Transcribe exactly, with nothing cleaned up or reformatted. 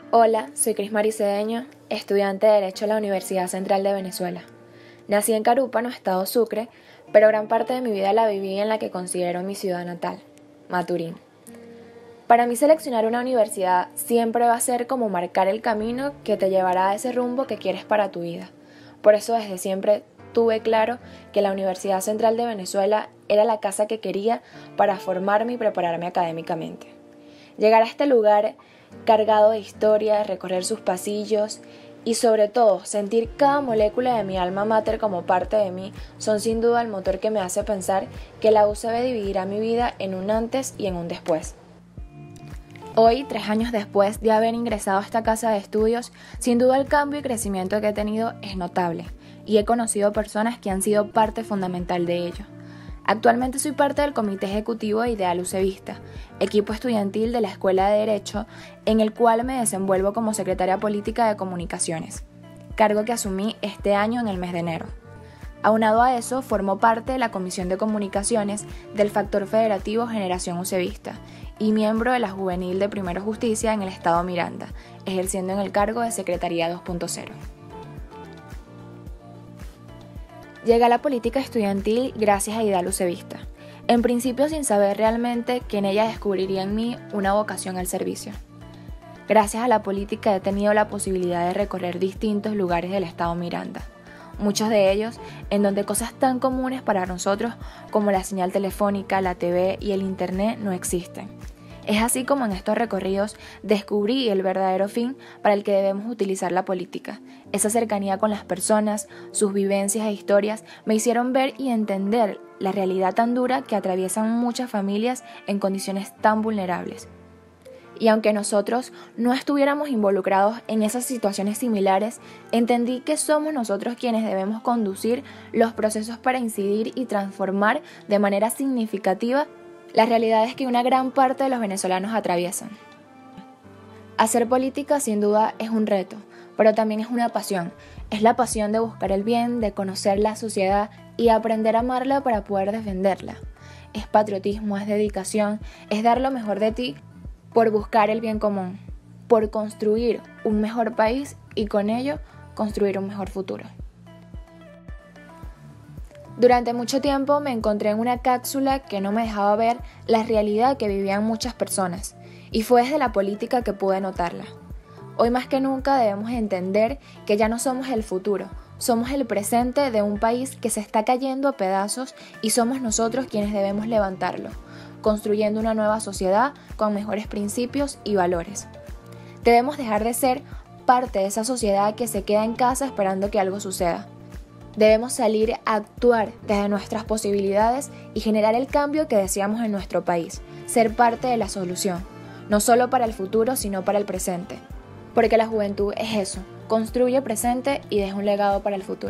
Hola, soy Cris Maricedeño, estudiante de Derecho en la Universidad Central de Venezuela. Nací en Carúpano, estado Sucre, pero gran parte de mi vida la viví en la que considero mi ciudad natal, Maturín. Para mí seleccionar una universidad siempre va a ser como marcar el camino que te llevará a ese rumbo que quieres para tu vida. Por eso desde siempre tuve claro que la Universidad Central de Venezuela era la casa que quería para formarme y prepararme académicamente. Llegar a este lugar cargado de historias, recorrer sus pasillos y sobre todo sentir cada molécula de mi alma mater como parte de mí son sin duda el motor que me hace pensar que la U C B dividirá mi vida en un antes y en un después. Hoy, tres años después de haber ingresado a esta casa de estudios, sin duda el cambio y crecimiento que he tenido es notable y he conocido personas que han sido parte fundamental de ello. Actualmente soy parte del Comité Ejecutivo de Ideal UCBista, equipo estudiantil de la Escuela de Derecho, en el cual me desenvuelvo como secretaria política de comunicaciones, cargo que asumí este año en el mes de enero. Aunado a eso, formó parte de la Comisión de Comunicaciones del Factor Federativo Generación UCBista y miembro de la Juvenil de Primero Justicia en el Estado Miranda, ejerciendo en el cargo de Secretaría dos punto cero. Llegué a la política estudiantil gracias a Ideal UCBista, en principio sin saber realmente que en ella descubriría en mí una vocación al servicio. Gracias a la política he tenido la posibilidad de recorrer distintos lugares del estado Miranda, muchos de ellos en donde cosas tan comunes para nosotros como la señal telefónica, la T V y el internet no existen. Es así como en estos recorridos descubrí el verdadero fin para el que debemos utilizar la política. Esa cercanía con las personas, sus vivencias e historias me hicieron ver y entender la realidad tan dura que atraviesan muchas familias en condiciones tan vulnerables. Y aunque nosotros no estuviéramos involucrados en esas situaciones similares, entendí que somos nosotros quienes debemos conducir los procesos para incidir y transformar de manera significativa las realidades que una gran parte de los venezolanos atraviesan. Hacer política sin duda es un reto, pero también es una pasión. Es la pasión de buscar el bien, de conocer la sociedad y aprender a amarla para poder defenderla. Es patriotismo, es dedicación, es dar lo mejor de ti por buscar el bien común, por construir un mejor país y con ello construir un mejor futuro. Durante mucho tiempo me encontré en una cápsula que no me dejaba ver la realidad que vivían muchas personas, y fue desde la política que pude notarla. Hoy más que nunca debemos entender que ya no somos el futuro, somos el presente de un país que se está cayendo a pedazos y somos nosotros quienes debemos levantarlo, construyendo una nueva sociedad con mejores principios y valores. Debemos dejar de ser parte de esa sociedad que se queda en casa esperando que algo suceda. Debemos salir a actuar desde nuestras posibilidades y generar el cambio que deseamos en nuestro país, ser parte de la solución, no solo para el futuro, sino para el presente. Porque la juventud es eso, construye presente y deja un legado para el futuro.